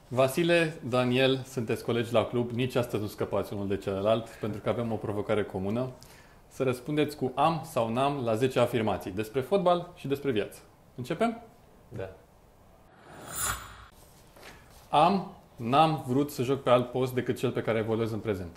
Vasile, Daniel, sunteți colegi la club, nici astăzi nu scăpați unul de celălalt, pentru că avem o provocare comună. Să răspundeți cu am sau n-am la 10 afirmații despre fotbal și despre viață. Începem? Da. N-am vrut să joc pe alt post decât cel pe care evoluez în prezent.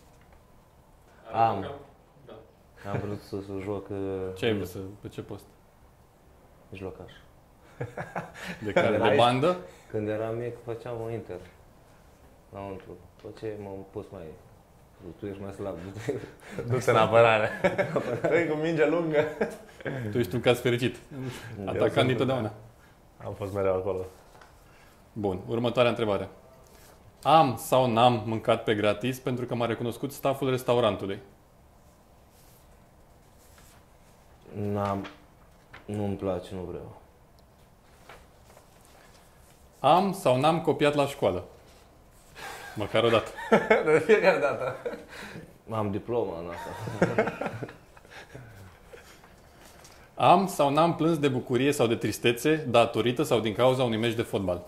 Am vrut să joc Ce ai vrut pe ce post? mijlocaș. De care? De bandă? Când eram mic făceam un Inter. Înăuntru. După ce m-am pus mai... Tu ești mai slab. Du-te în apărare. Trei cu minge lungă. Tu ești un caz fericit. Atacant nitotdeauna. Am fost mereu acolo. Bun, următoarea întrebare. Am sau n-am mâncat pe gratis pentru că m-a recunoscut stafful restaurantului? Nu-mi place, nu vreau. Am sau n-am copiat la școală? Măcar o dată. De fiecare dată. Am diploma în asta. Am sau n-am plâns de bucurie sau de tristețe datorită sau din cauza unui meci de fotbal?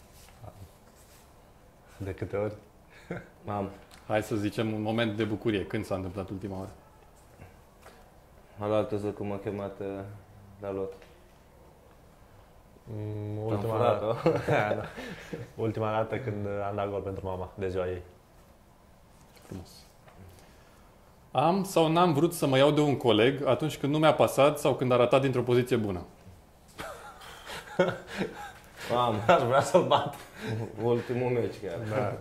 De câte ori? Hai să zicem un moment de bucurie. Când s-a întâmplat ultima oară? Alaltă zi cum m-a chemat la lot. Ultima dată. Ultima dată când am dat gol pentru mama, de ziua ei. Frumos. Am sau n-am vrut să mă iau de un coleg atunci când nu mi-a pasat sau când a ratat dintr-o poziție bună? Aș vrea să-l bat. Ultimul meci chiar. Da.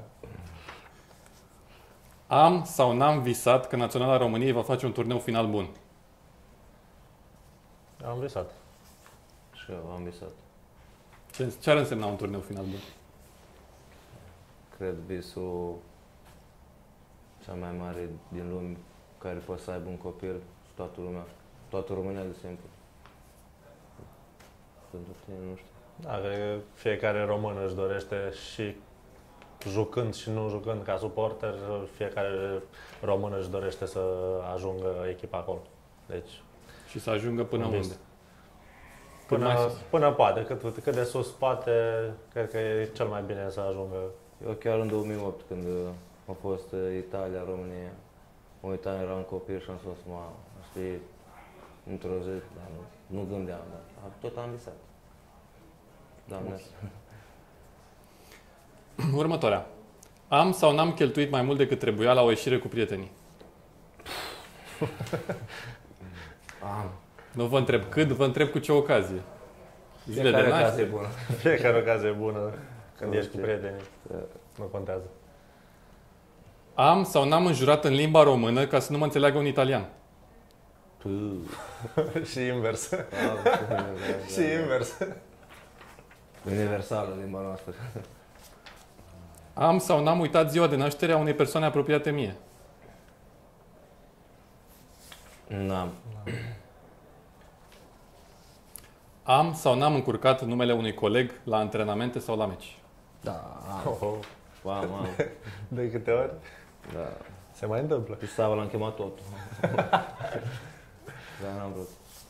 Am sau n-am visat că Naționala României va face un turneu final bun? Am visat. Și eu am visat. Ce ar însemna un turneu final bun? Cred visul cea mai mare din lume care poate să aibă un copil și toată lumea, toată România de simplu. Pentru tine, nu știu. Da, cred că fiecare român își dorește și jucând și nu jucând ca suporter, fiecare român își dorește să ajungă echipa acolo. Deci, și să ajungă până unde? Până poate, cât de sus poate, cred că e cel mai bine să ajungă. Eu chiar în 2008, când a fost Italia, România, mă uitam, eram copil și am spus, știi, într-o zi, dar nu gândeam, dar tot am visat. Doamne. Următoarea. Am sau n-am cheltuit mai mult decât trebuia la o ieșire cu prietenii? Am. Nu vă întreb cât, vă întreb cu ce ocazie. Zile Fiecare de ocazie naștere. bună. Fiecare ocazie e bună când ești cu prietenii. Nu contează. Am sau n-am înjurat în limba română ca să nu mă înțeleagă un italian? Și invers. Și invers. Universală limba noastră. Am sau n-am uitat ziua de naștere a unei persoane apropiate mie? N-am. Am sau n-am încurcat numele unui coleg la antrenamente sau la meci? Da. Am. De câte ori? Da. Se mai întâmplă. Pisava l-am chemat totul. Dar n-am vrut.